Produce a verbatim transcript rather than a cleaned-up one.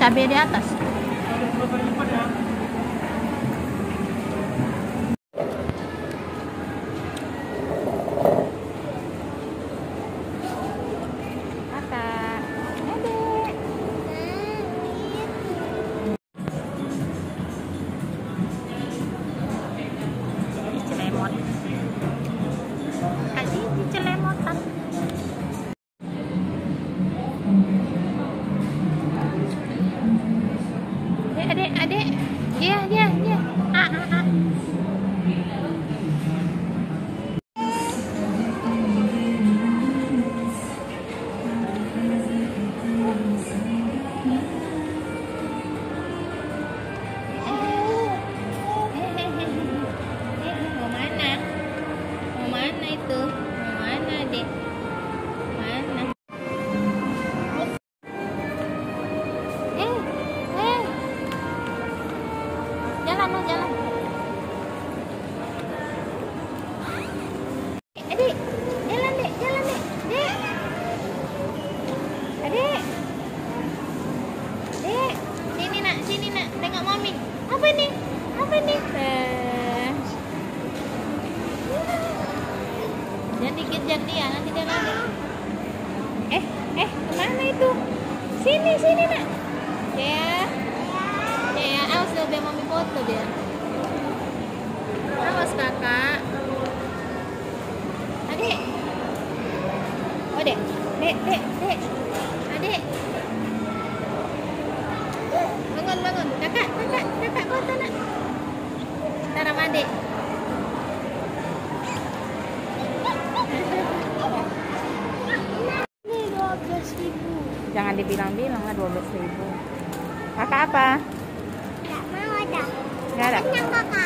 cabai di atas. Adik, adik, dia, dia, dia. Ah, ah, ah. Mau mana? Mau mana itu? Mau mana, Dek? Mana? Jalan lo, jalan. Adik, jalan dek, jalan dek, dek. Adik, dek, sini nak, sini nak, tengok mami. Apa nih? Apa nih? Eh. Jangan dikejar dia, nanti dia lari. Eh, eh, kemana itu? Sini, sini nak. Ya. Ya, awas dong biar mami foto dia. Awas kakak. Adik. Oh dek, dek, dek, dek. Adik. Bangun, bangun. Kakak, kakak, kakak foto nak. Ntar sama adik. Ini dua belas ribu. Jangan dibilang-bilang lah dua belas ribu. Kakak apa? Gak mau ada. Gak ada. Kenyang kakak.